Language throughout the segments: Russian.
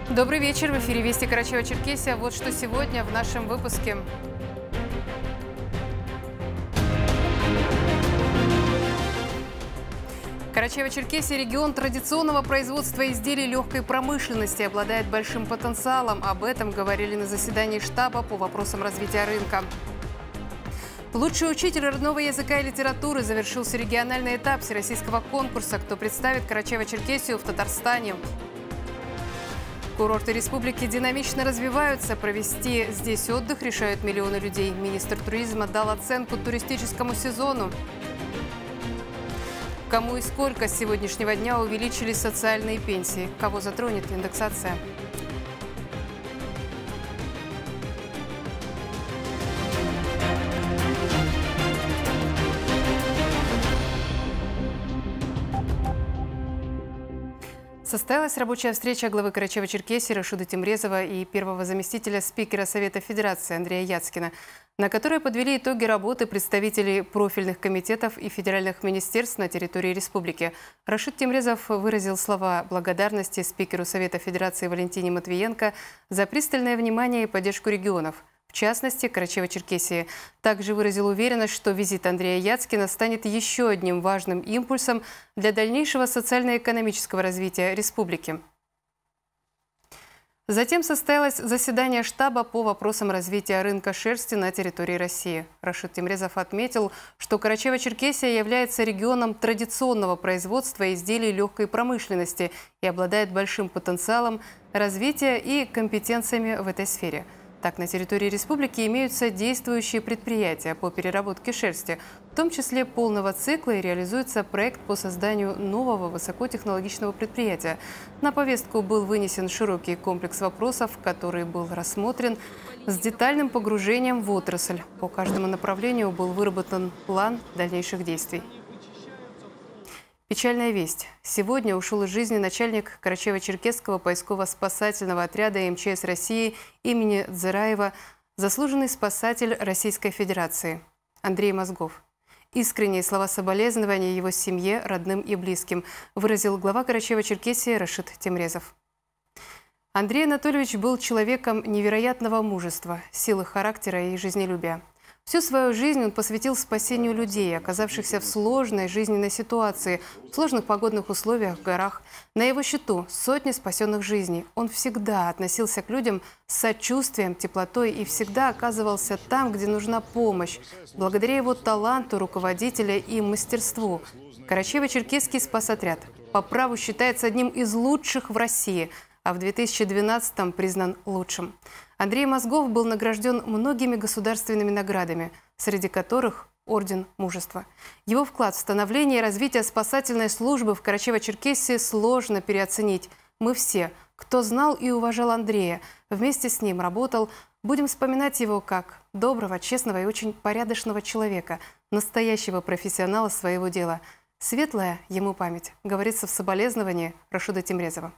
Добрый вечер. В эфире Вести Карачаево-Черкесия. Вот что сегодня в нашем выпуске. Карачаево-Черкесия – регион традиционного производства изделий легкой промышленности, обладает большим потенциалом. Об этом говорили на заседании штаба по вопросам развития рынка. Лучший учитель родного языка и литературы. Завершился региональный этап всероссийского конкурса «Кто представит Карачаево-Черкесию в Татарстане». Курорты республики динамично развиваются. Провести здесь отдых решают миллионы людей. Министр туризма дал оценку туристическому сезону. Кому и сколько с сегодняшнего дня увеличились социальные пенсии? Кого затронет индексация? Состоялась рабочая встреча главы Карачаево-Черкесии Рашида Темрезова и первого заместителя спикера Совета Федерации Андрея Яцкина, на которой подвели итоги работы представителей профильных комитетов и федеральных министерств на территории республики. Рашид Темрезов выразил слова благодарности спикеру Совета Федерации Валентине Матвиенко за пристальное внимание и поддержку регионов, в частности, Карачаево-Черкесии. Также выразил уверенность, что визит Андрея Яцкина станет еще одним важным импульсом для дальнейшего социально-экономического развития республики. Затем состоялось заседание штаба по вопросам развития рынка шерсти на территории России. Рашид Темрезов отметил, что Карачаево-Черкесия является регионом традиционного производства изделий легкой промышленности и обладает большим потенциалом развития и компетенциями в этой сфере. Так, на территории республики имеются действующие предприятия по переработке шерсти, в том числе полного цикла, и реализуется проект по созданию нового высокотехнологичного предприятия. На повестку был вынесен широкий комплекс вопросов, который был рассмотрен с детальным погружением в отрасль. По каждому направлению был выработан план дальнейших действий. Печальная весть. Сегодня ушел из жизни начальник Карачаево-Черкесского поисково-спасательного отряда МЧС России имени Дзираева, заслуженный спасатель Российской Федерации Андрей Мозгов. Искренние слова соболезнования его семье, родным и близким выразил глава Карачаево-Черкесии Рашид Темрезов. Андрей Анатольевич был человеком невероятного мужества, силы характера и жизнелюбия. Всю свою жизнь он посвятил спасению людей, оказавшихся в сложной жизненной ситуации, в сложных погодных условиях в горах. На его счету сотни спасенных жизней. Он всегда относился к людям с сочувствием, теплотой и всегда оказывался там, где нужна помощь. Благодаря его таланту руководителя и мастерству Карачаево-Черкесский спасотряд по праву считается одним из лучших в России, а в 2012-м признан лучшим. Андрей Мозгов был награжден многими государственными наградами, среди которых Орден Мужества. Его вклад в становление и развитие спасательной службы в Карачаево-Черкесии сложно переоценить. Мы все, кто знал и уважал Андрея, вместе с ним работал, будем вспоминать его как доброго, честного и очень порядочного человека, настоящего профессионала своего дела. Светлая ему память, говорится в соболезновании Рашида Темрезова.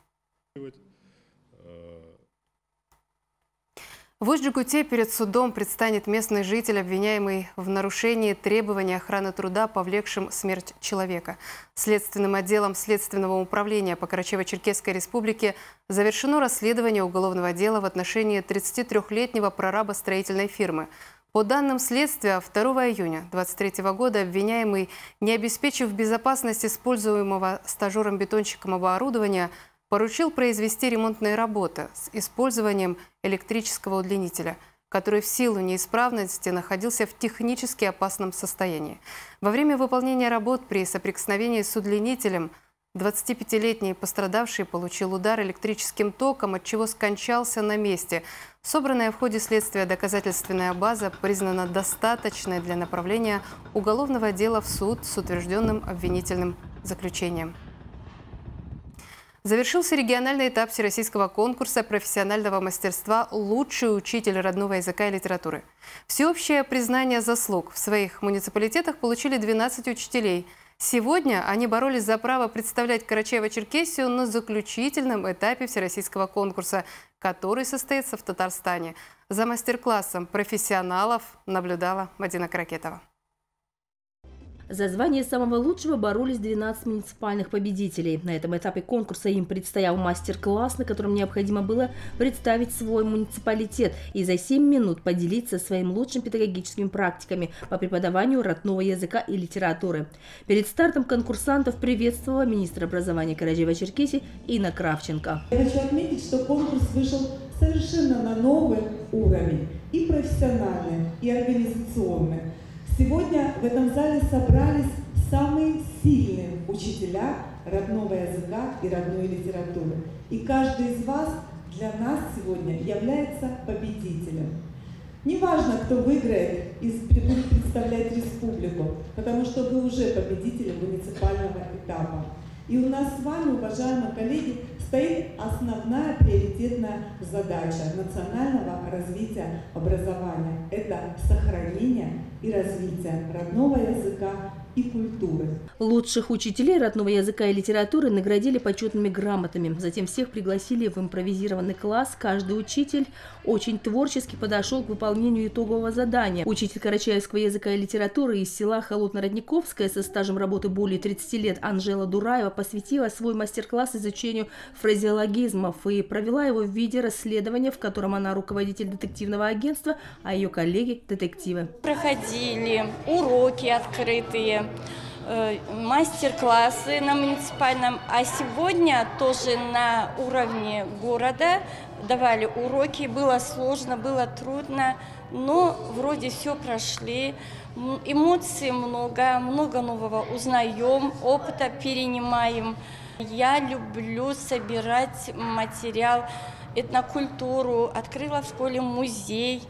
В Усть-Джегуте перед судом предстанет местный житель, обвиняемый в нарушении требований охраны труда, повлекшим смерть человека. Следственным отделом Следственного управления по Карачаево-Черкесской республике завершено расследование уголовного дела в отношении 33-летнего прораба строительной фирмы. По данным следствия, 2 июня 2023 года обвиняемый, не обеспечив безопасность используемого стажером-бетонщиком оборудования, поручил произвести ремонтные работы с использованием электрического удлинителя, который в силу неисправности находился в технически опасном состоянии. Во время выполнения работ при соприкосновении с удлинителем 25-летний пострадавший получил удар электрическим током, от чего скончался на месте. Собранная в ходе следствия доказательственная база признана достаточной для направления уголовного дела в суд с утвержденным обвинительным заключением. Завершился региональный этап всероссийского конкурса профессионального мастерства «Лучший учитель родного языка и литературы». Всеобщее признание заслуг в своих муниципалитетах получили 12 учителей. Сегодня они боролись за право представлять Карачаево-Черкесию на заключительном этапе всероссийского конкурса, который состоится в Татарстане. За мастер-классом профессионалов наблюдала Мадина Кракетова. За звание самого лучшего боролись 12 муниципальных победителей. На этом этапе конкурса им предстоял мастер-класс, на котором необходимо было представить свой муниципалитет и за 7 минут поделиться своими лучшими педагогическими практиками по преподаванию родного языка и литературы. Перед стартом конкурсантов приветствовала министр образования Карачаево-Черкесии Инна Кравченко. Я хочу отметить, что конкурс вышел совершенно на новый уровень, и профессиональный, и организационный. Сегодня в этом зале собрались самые сильные учителя родного языка и родной литературы. И каждый из вас для нас сегодня является победителем. Неважно, кто выиграет и будет представлять республику, потому что вы уже победители муниципального этапа. И у нас с вами, уважаемые коллеги, стоит основная приоритетная задача национального развития образования. Это сохранение и развитие родного языка и культуры. Лучших учителей родного языка и литературы наградили почетными грамотами. Затем всех пригласили в импровизированный класс. Каждый учитель очень творчески подошел к выполнению итогового задания. Учитель карачаевского языка и литературы из села Холодно-Родниковское со стажем работы более 30 лет Анжела Дураева посвятила свой мастер-класс изучению фразеологизмов и провела его в виде расследования, в котором она руководитель детективного агентства, а ее коллеги – детективы. Проходили уроки открытые, мастер-классы на муниципальном, а сегодня тоже на уровне города давали уроки. Было сложно, было трудно, но вроде все прошли. Эмоций много нового узнаем, опыта перенимаем. Я люблю собирать материал, этнокультуру, открыла в школе музей.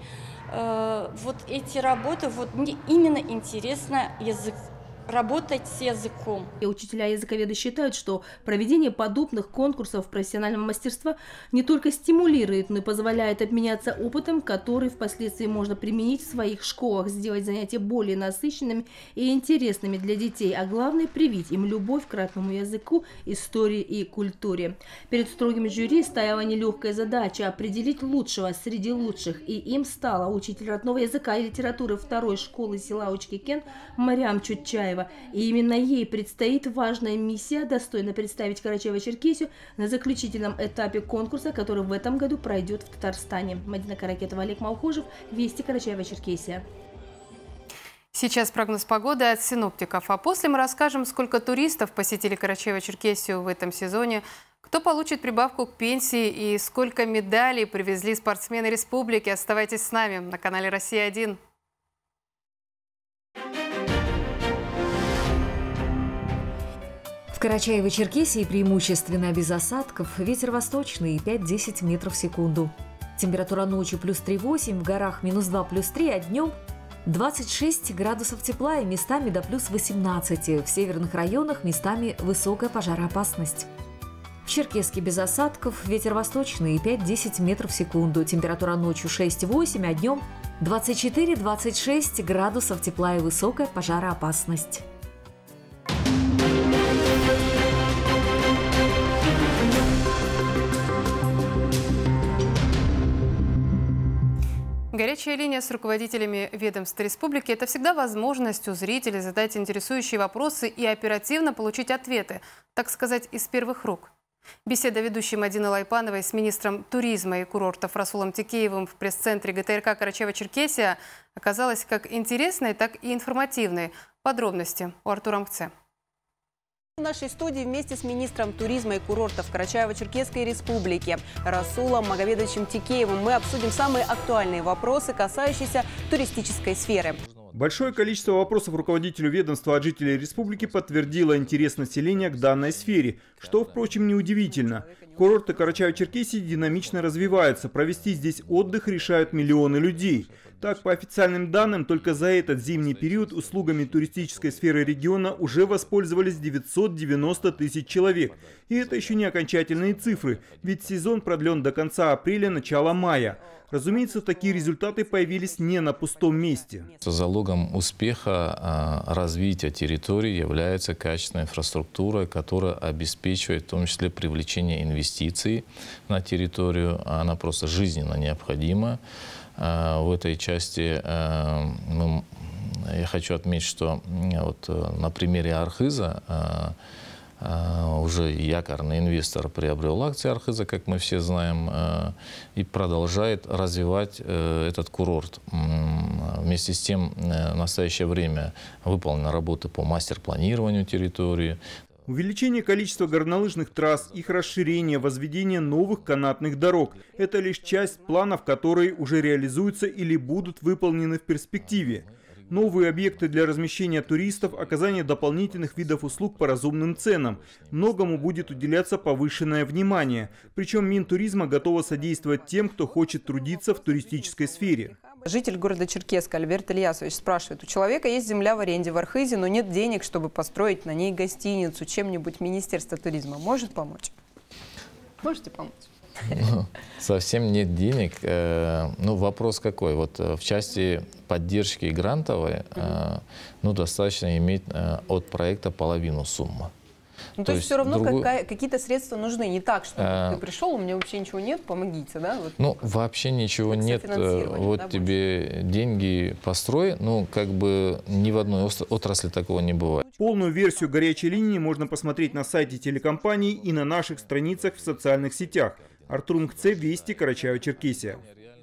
Вот эти работы, вот мне именно интересно работать с языком. И учителя языковеды считают, что проведение подобных конкурсов профессионального мастерства не только стимулирует, но и позволяет обменяться опытом, который впоследствии можно применить в своих школах, сделать занятия более насыщенными и интересными для детей, а главное – привить им любовь к родному языку, истории и культуре. Перед строгим жюри стояла нелегкая задача – определить лучшего среди лучших, и им стала учитель родного языка и литературы второй школы села Учкикен Мариам Чутчаева. И именно ей предстоит важная миссия достойно представить Карачаево-Черкесию на заключительном этапе конкурса, который в этом году пройдет в Татарстане. Мадина Каракетова, Олег Малхожев, Вести, Карачаево-Черкесия. Сейчас прогноз погоды от синоптиков. А после мы расскажем, сколько туристов посетили Карачаево-Черкесию в этом сезоне, кто получит прибавку к пенсии и сколько медалей привезли спортсмены республики. Оставайтесь с нами на канале «Россия-1». В Карачаево-Черкесии преимущественно без осадков, ветер восточный 5-10 метров в секунду. Температура ночью плюс 3,8, в горах минус 2, плюс 3, а днем 26 градусов тепла и местами до плюс 18. В северных районах местами высокая пожароопасность. В Черкесске без осадков, ветер восточный 5-10 метров в секунду. Температура ночью 6,8, а днем 24-26 градусов тепла и высокая пожароопасность. Горячая линия с руководителями ведомств республики – это всегда возможность у зрителей задать интересующие вопросы и оперативно получить ответы, так сказать, из первых рук. Беседа ведущей Мадины Лайпановой с министром туризма и курортов Расулом Текеевым в пресс-центре ГТРК Карачаево-Черкесия оказалась как интересной, так и информативной. Подробности у Артура Мкце. В нашей студии вместе с министром туризма и курортов Карачаево-Черкесской республики Расулом Магомедовичем Текеевым мы обсудим самые актуальные вопросы, касающиеся туристической сферы. Большое количество вопросов руководителю ведомства от жителей республики подтвердило интерес населения к данной сфере, что, впрочем, неудивительно. Курорты Карачаево-Черкесии динамично развиваются, провести здесь отдых решают миллионы людей. Так, по официальным данным, только за этот зимний период услугами туристической сферы региона уже воспользовались 990 тысяч человек. И это еще не окончательные цифры, ведь сезон продлен до конца апреля, начала мая. Разумеется, такие результаты появились не на пустом месте. Залогом успеха развития территории является качественная инфраструктура, которая обеспечивает в том числе привлечение инвестиций на территорию. Она просто жизненно необходима. В этой части мы я хочу отметить, что вот на примере Архиза уже якорный инвестор приобрел акции Архиза, как мы все знаем, и продолжает развивать этот курорт. Вместе с тем, в настоящее время выполнены работы по мастер-планированию территории. Увеличение количества горнолыжных трасс, их расширение, возведение новых канатных дорог – это лишь часть планов, которые уже реализуются или будут выполнены в перспективе. Новые объекты для размещения туристов, оказание дополнительных видов услуг по разумным ценам. Многому будет уделяться повышенное внимание. Причем Минтуризма готова содействовать тем, кто хочет трудиться в туристической сфере. Житель города Черкесска Альберт Ильясович спрашивает: у человека есть земля в аренде в Архизе, но нет денег, чтобы построить на ней гостиницу. Чем-нибудь Министерство туризма может помочь? Можете помочь? Совсем нет денег. Ну, вопрос какой? Вот в части поддержки грантовой, ну, достаточно иметь от проекта половину суммы. Ну, то есть все равно какие-то средства нужны. Не так, что ты пришел, у меня вообще ничего нет, помогите, да? Вот. Ну, вообще ничего нет. Вот да, тебе деньги построй. Ну, как бы ни в одной отрасли такого не бывает. Полную версию горячей линии можно посмотреть на сайте телекомпании и на наших страницах в социальных сетях. Артур Мкце, Вести, Карачаево-Черкесия.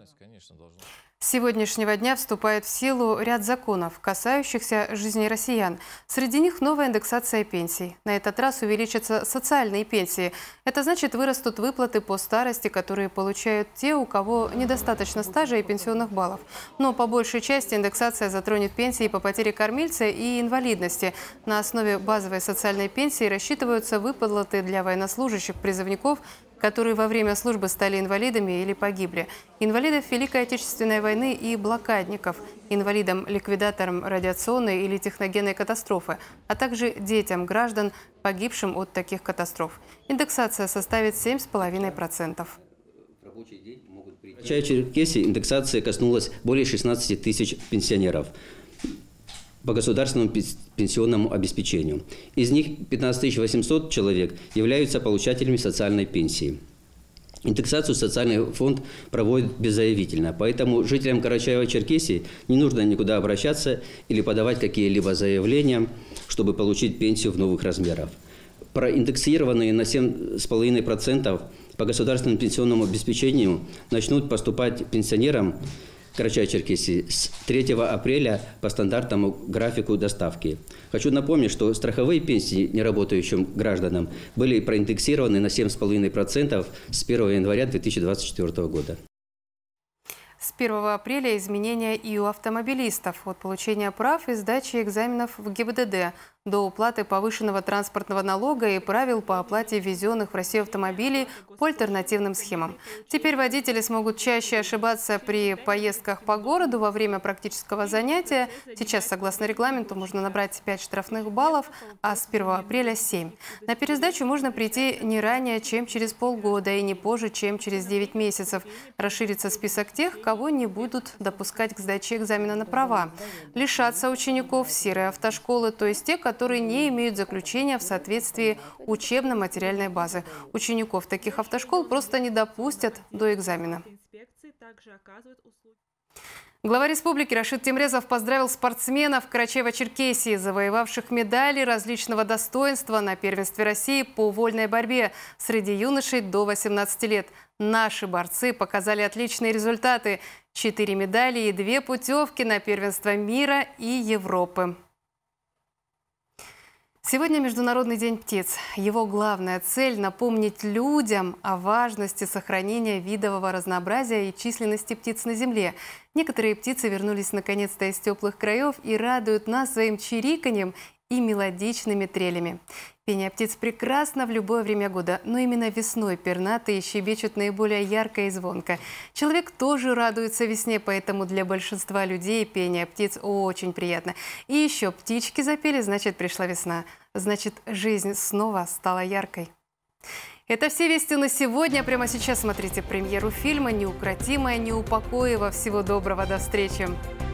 С сегодняшнего дня вступает в силу ряд законов, касающихся жизни россиян. Среди них новая индексация пенсий. На этот раз увеличатся социальные пенсии. Это значит, вырастут выплаты по старости, которые получают те, у кого недостаточно стажа и пенсионных баллов. Но по большей части индексация затронет пенсии по потере кормильца и инвалидности. На основе базовой социальной пенсии рассчитываются выплаты для военнослужащих, призывников, которые во время службы стали инвалидами или погибли, инвалидов Великой Отечественной войны и блокадников, инвалидам-ликвидаторам радиационной или техногенной катастрофы, а также детям граждан, погибшим от таких катастроф. Индексация составит 7,5%. В Карачаево-Черкесии индексация коснулась более 16 тысяч пенсионеров по государственному пенсионному обеспечению. Из них 15 800 человек являются получателями социальной пенсии. Индексацию социальный фонд проводит беззаявительно, поэтому жителям Карачаево-Черкесии не нужно никуда обращаться или подавать какие-либо заявления, чтобы получить пенсию в новых размерах. Проиндексированные на 7,5% по государственному пенсионному обеспечению начнут поступать пенсионерам Карачаево-Черкесии с 3 апреля по стандартному графику доставки. Хочу напомнить, что страховые пенсии неработающим гражданам были проиндексированы на 7,5% с 1 января 2024 года. С 1 апреля изменения и у автомобилистов от получения прав и сдачи экзаменов в ГИБДД до уплаты повышенного транспортного налога и правил по оплате ввезенных в Россию автомобилей по альтернативным схемам. Теперь водители смогут чаще ошибаться при поездках по городу во время практического занятия. Сейчас, согласно регламенту, можно набрать 5 штрафных баллов, а с 1 апреля – 7. На пересдачу можно прийти не ранее, чем через полгода и не позже, чем через 9 месяцев. Расширится список тех, кого не будут допускать к сдаче экзамена на права. Лишатся учеников серой автошколы, то есть те, которые не имеют заключения в соответствии учебно-материальной базы. Учеников таких автошкол просто не допустят до экзамена. Глава республики Рашид Темрезов поздравил спортсменов Карачаево-Черкесии, завоевавших медали различного достоинства на первенстве России по вольной борьбе среди юношей до 18 лет. Наши борцы показали отличные результаты. 4 медали и 2 путевки на первенство мира и Европы. Сегодня Международный день птиц. Его главная цель – напомнить людям о важности сохранения видового разнообразия и численности птиц на Земле. Некоторые птицы вернулись наконец-то из теплых краев и радуют нас своим чириканьем и мелодичными трелями. Пение птиц прекрасно в любое время года, но именно весной пернатые щебечут наиболее ярко и звонко. Человек тоже радуется весне, поэтому для большинства людей пение птиц очень приятно. И еще птички запели, значит, пришла весна. Значит, жизнь снова стала яркой. Это все вести на сегодня. Прямо сейчас смотрите премьеру фильма «Неукротимая Неупокоева». Всего доброго, до встречи!